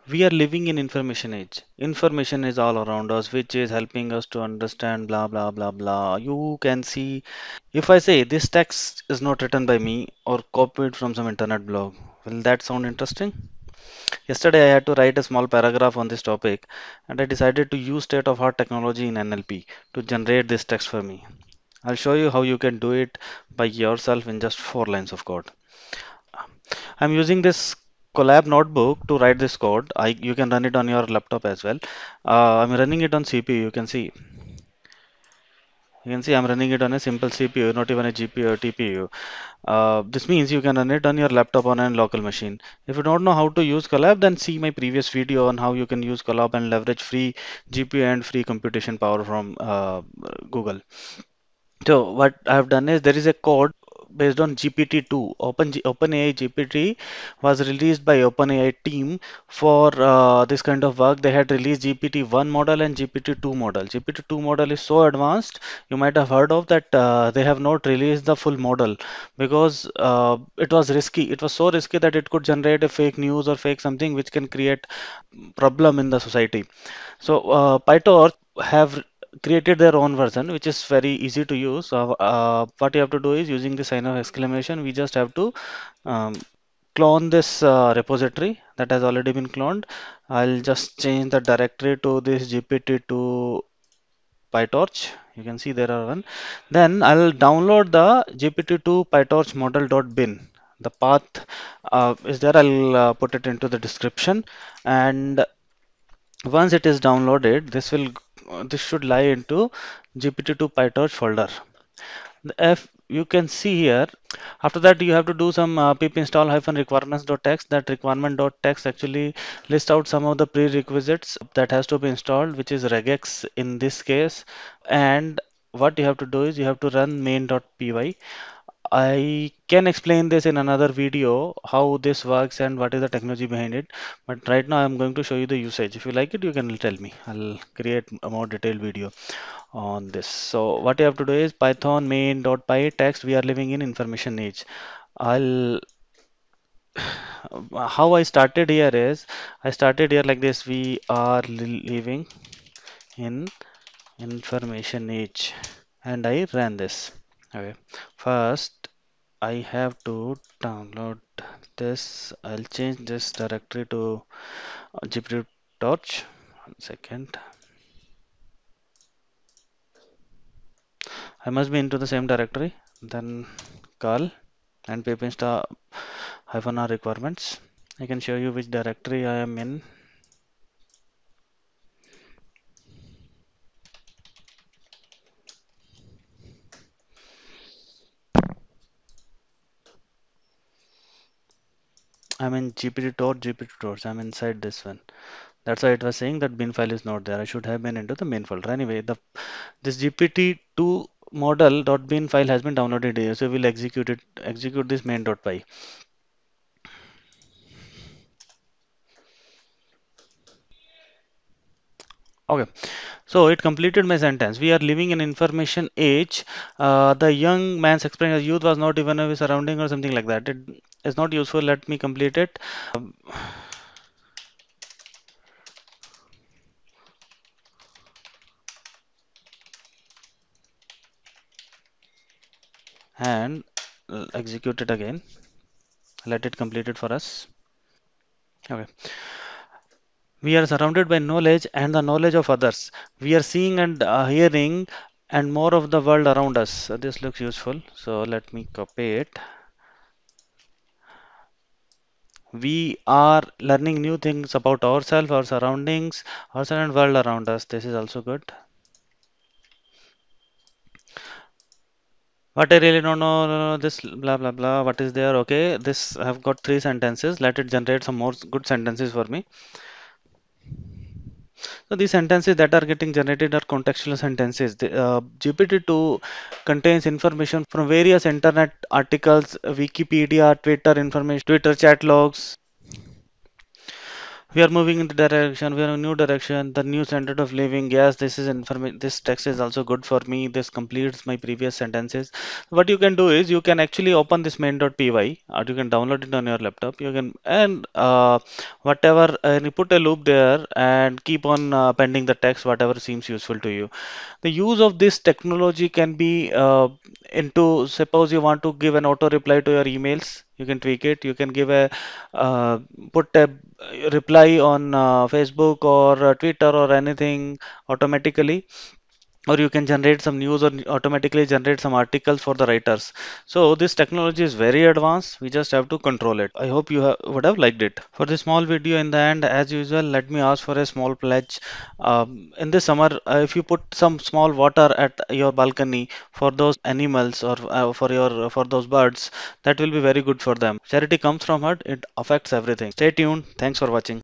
We are living in information age. Information is all around us, which is helping us to understand blah blah blah blah. You can see if I say this text is not written by me or copied from some internet blog, will that sound interesting? Yesterday I had to write a small paragraph on this topic and I decided to use state of art technology in NLP to generate this text for me. I'll show you how you can do it by yourself in just 4 lines of code. I'm using this Colab notebook to write this code. You can run it on your laptop as well. I'm running it on CPU. You can see I'm running it on a simple CPU, not even a GPU or TPU. This means you can run it on your laptop on a local machine. If you don't know how to use Colab, then see my previous video on how you can use Colab and leverage free GPU and free computation power from Google. So what I have done is there is a code based on GPT-2. OpenAI GPT was released by OpenAI team for this kind of work. They had released GPT-1 model and GPT-2 model. GPT-2 model is so advanced, you might have heard of that. They have not released the full model because it was risky. It was so risky that it could generate a fake news or fake something which can create problem in the society. So PyTorch have created their own version, which is very easy to use. What you have to do is using the sign of exclamation, we just have to um, clone this repository that has already been cloned. I'll just change the directory to this GPT to PyTorch. You can see there are one. Then I'll download the GPT-2 PyTorch model.bin. The path is there. I'll put it into the description, and once it is downloaded, this should lie into GPT-2 PyTorch folder. If you can see here, after that you have to do some pip install -requirements.txt. That requirement.txt actually lists out some of the prerequisites that has to be installed, which is regex in this case. And what you have to do is you have to run main.py. I can explain this in another video how this works and what is the technology behind it. But right now I'm going to show you the usage. If you like it, you can tell me. I'll create a more detailed video on this. So what you have to do is Python main.py text. We are living in information age. I'll how I started here is I started here like this. We are living in information age, and I ran this. Okay, first I have to download this. I'll change this directory to GPT Torch. 1 second. I must be into the same directory. Then curl and pip install -r requirements. I can show you which directory I am in. I'm in GPT torch. I'm inside this one. That's why it was saying that bin file is not there. I should have been into the main folder. Anyway, this GPT-2 model.bin file has been downloaded here. So we'll execute this main.py. Okay, so it completed my sentence. We are living in information age. The young man's experience youth was not even of his surrounding or something like that. It is not useful. Let me complete it. And execute it again. Let it complete it for us. Okay. We are surrounded by knowledge and the knowledge of others. We are seeing and hearing and more of the world around us. So this looks useful. So let me copy it. We are learning new things about ourselves, our surroundings, our surrounding world around us. This is also good. What I really don't know, this blah blah blah. What is there? Okay, this I have got 3 sentences. Let it generate some more good sentences for me. So these sentences that are getting generated are contextual sentences. GPT-2 contains information from various internet articles, Wikipedia, Twitter information, Twitter chat logs. We are moving in the direction, we are in a new direction, the new standard of living. Yes, this is information, this text is also good for me, this completes my previous sentences. What you can do is you can actually open this main.py, or you can download it on your laptop. You can, and whatever, and you put a loop there and keep on pending the text whatever seems useful to you. The use of this technology can be into, suppose you want to give an auto reply to your emails, you can tweak it. You can give a uh, put a reply on Facebook or Twitter or anything automatically, or you can generate some news or automatically generate some articles for the writers. So this technology is very advanced, we just have to control it. I hope you would have liked it. For this small video, in the end, as usual, let me ask for a small pledge. In this summer, if you put some small water at your balcony for those animals, or for those birds, that will be very good for them. Charity comes from heart, it affects everything. Stay tuned, thanks for watching.